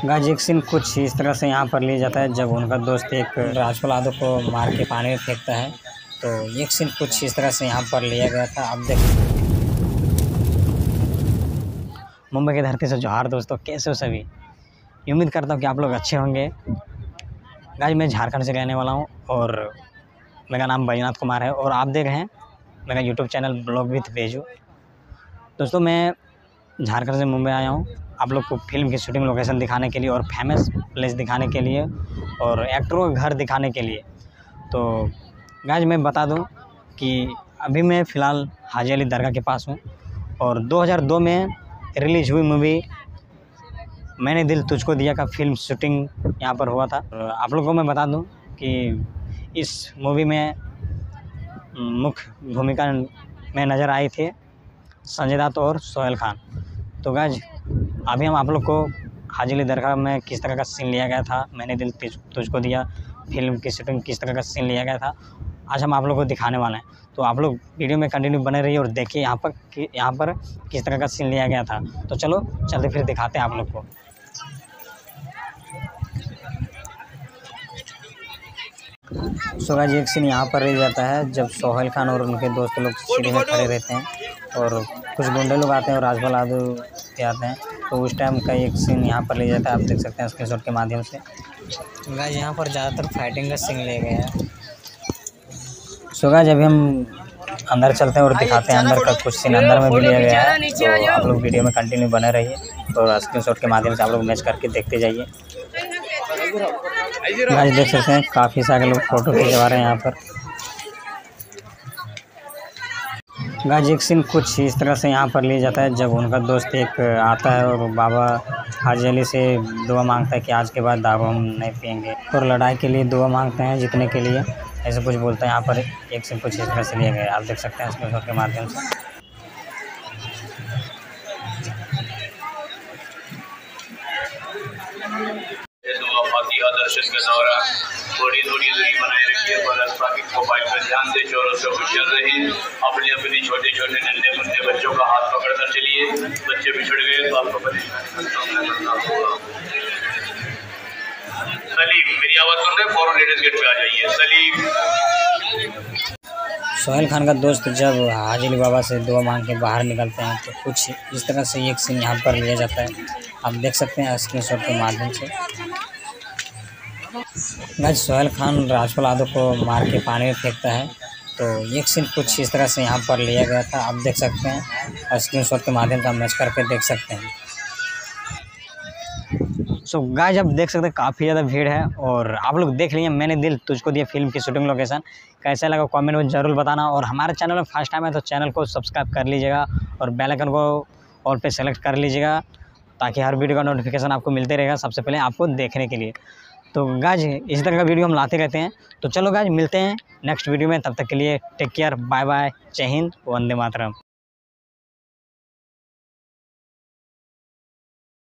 Guys एक scene कुछ इस तरह से यहाँ पर लिया जाता है जब उनका दोस्त एक राजपाल यादव को मार के पानी में फेंकता है। तो एक सीन कुछ इस तरह से यहाँ पर लिया गया था। अब देख मुंबई की धरती से जोहार दोस्तों, कैसे हो सभी। उम्मीद करता हूँ कि आप लोग अच्छे होंगे। गाइस मैं झारखंड से रहने वाला हूँ और मेरा नाम बैजनाथ कुमार है और आप देख रहे हैं मेरा YouTube channel blog with Beju. दोस्तों मैं झारखंड से मुंबई आया हूँ आप लोग को फिल्म की शूटिंग लोकेशन दिखाने के लिए और फेमस प्लेस दिखाने के लिए और एक्टरों का घर दिखाने के लिए। तो गाइस मैं बता दूं कि अभी मैं फ़िलहाल हाजी अली दरगाह के पास हूँ और 2002 में रिलीज़ हुई मूवी मैंने दिल तुझको दिया का फिल्म शूटिंग यहाँ पर हुआ था। आप लोगों को मैं बता दूं कि इस मूवी में मुख्य भूमिका में नज़र आई थी संजय दत्त और सोहेल खान। तो गाइस अभी हम आप लोग को हाजी अली दरगाह में किस तरह का सीन लिया गया था, मैंने दिल तुझको दिया फिल्म की शूटिंग किस तरह का सीन लिया गया था, आज हम आप लोग को दिखाने वाले हैं। तो आप लोग वीडियो में कंटिन्यू बने रहिए और देखिए यहाँ पर किस तरह का सीन लिया गया था। तो चलो चलते फिर दिखाते हैं आप लोग को। सो गाइस एक सीन यहाँ पर रह जाता है जब सोहेल खान और उनके दोस्त लोग सीढ़ी में खड़े रहते हैं और कुछ गुंडे लोग आते हैं और राजपाल यादव भी आते हैं। तो उस टाइम का एक सीन यहाँ पर ले जाता है, आप देख सकते हैं स्क्रीनशॉट के माध्यम से। गाइस यहाँ पर ज़्यादातर फाइटिंग का सीन ले गया है। सो गाइस अभी हम अंदर चलते हैं और दिखाते हैं अंदर का कुछ सीन अंदर में भी लिया गया है। तो आप लोग वीडियो में कंटिन्यू बने रहिए और स्क्रीनशॉट के माध्यम से आप लोग मैच करके देखते जाइए। गाइस देख सकते हैं काफ़ी सारे लोग फ़ोटो खिंचवा रहे हैं यहाँ पर। गाइस एक सीन कुछ इस तरह से यहाँ पर लिया जाता है जब उनका दोस्त एक आता है और बाबा हाजी अली से दुआ मांगता है कि आज के बाद दारू हम नहीं पिएंगे और लड़ाई के लिए दुआ मांगते हैं जीतने के लिए, ऐसे कुछ बोलते हैं। यहाँ पर एक सीन कुछ इस तरह से लिया गया है, आप देख सकते हैं स्क्रीनशॉट के माध्यम से। दर्शन का दौरा थोड़ी दूरी बनाए रखिए पर ट्रैफिक को बाइक पर ध्यान दे, चोरों से होशियार रहिए। अपने अपने छोटे छोटे नन्हे मुन्ने बच्चों का हाथ पकड़कर चलिए, बच्चे बिछड़ गए तो आपको परेशानी का सामना करना होगा। सलीम मेरी आवाज सुन रहे, फौरन लेडीज गेट पे आ जाइए। सलीम सोहेल खान का दोस्त जब हाजी अली बाबा से दुआ मांग के बाहर निकलते हैं तो कुछ इस तरह से एक सीन यहाँ पर लिया जाता है, आप देख सकते हैं स्क्रीनशॉट के माध्यम से। गाइस सोहेल खान राजपाल यादव को मार के पानी में फेंकता है। तो एक सीन कुछ इस तरह से यहाँ पर लिया गया था, आप देख सकते हैं स्क्रीनशॉट के माध्यम से आप मैच करके देख सकते हैं। सो गाइस आप देख सकते हैं काफ़ी ज़्यादा भीड़ है और आप लोग देख लिए मैंने दिल तुझको दिया फिल्म की शूटिंग लोकेशन। कैसा लगा कमेंट में ज़रूर बताना और हमारे चैनल में फर्स्ट टाइम है तो चैनल को सब्सक्राइब कर लीजिएगा और बेल आइकन को ऑल पे सेलेक्ट कर लीजिएगा ताकि हर वीडियो का नोटिफिकेशन आपको मिलते रहेगा सबसे पहले आपको देखने के लिए। तो गाइस इसी तरह का वीडियो हम लाते रहते हैं। तो चलो गाइस मिलते हैं नेक्स्ट वीडियो में, तब तक के लिए टेक केयर, बाय बाय, जय हिंद, वंदे मातरम।